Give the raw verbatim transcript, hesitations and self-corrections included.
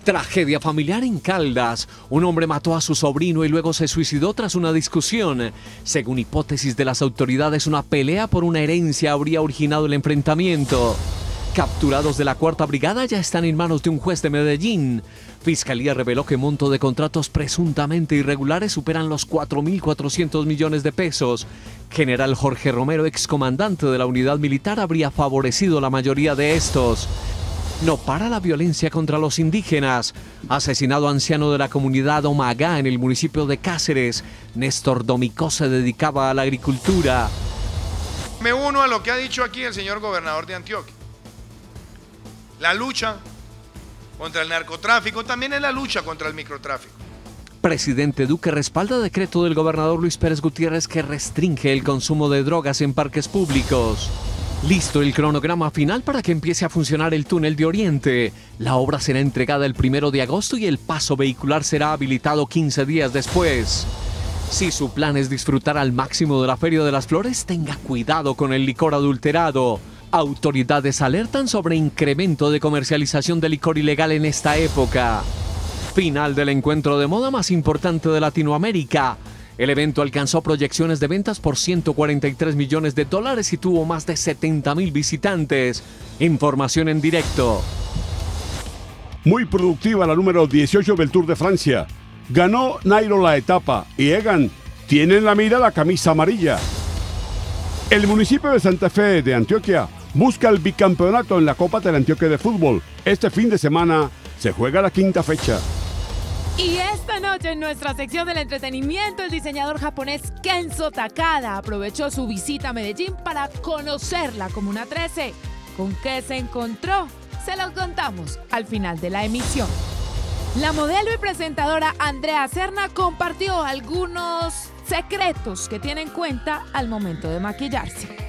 Tragedia familiar en Caldas. Un hombre mató a su sobrino y luego se suicidó tras una discusión. Según hipótesis de las autoridades, una pelea por una herencia habría originado el enfrentamiento. Capturados de la Cuarta Brigada ya están en manos de un juez de Medellín. Fiscalía reveló que monto de contratos presuntamente irregulares superan los cuatro mil cuatrocientos millones de pesos. General Jorge Romero, excomandante de la unidad militar, habría favorecido la mayoría de estos. No para la violencia contra los indígenas. Asesinado anciano de la comunidad Omagá en el municipio de Cáceres. Néstor Domicó se dedicaba a la agricultura. Me uno a lo que ha dicho aquí el señor gobernador de Antioquia. La lucha contra el narcotráfico también es la lucha contra el microtráfico. Presidente Duque respalda decreto del gobernador Luis Pérez Gutiérrez que restringe el consumo de drogas en parques públicos. Listo el cronograma final para que empiece a funcionar el túnel de Oriente. La obra será entregada el primero de agosto y el paso vehicular será habilitado quince días después. Si su plan es disfrutar al máximo de la Feria de las Flores, tenga cuidado con el licor adulterado. Autoridades alertan sobre incremento de comercialización de licor ilegal en esta época. Final del encuentro de moda más importante de Latinoamérica. El evento alcanzó proyecciones de ventas por ciento cuarenta y tres millones de dólares y tuvo más de setenta mil visitantes. Información en directo. Muy productiva la número dieciocho del Tour de Francia. Ganó Nairo la etapa y Egan tiene en la mira la camisa amarilla. El municipio de Santa Fe de Antioquia busca el bicampeonato en la Copa de la Antioquia de Fútbol. Este fin de semana se juega la quinta fecha. Y esta noche en nuestra sección del entretenimiento, el diseñador japonés Kenzo Takada aprovechó su visita a Medellín para conocer la Comuna trece. ¿Con qué se encontró? Se lo contamos al final de la emisión. La modelo y presentadora Andrea Serna compartió algunos secretos que tiene en cuenta al momento de maquillarse.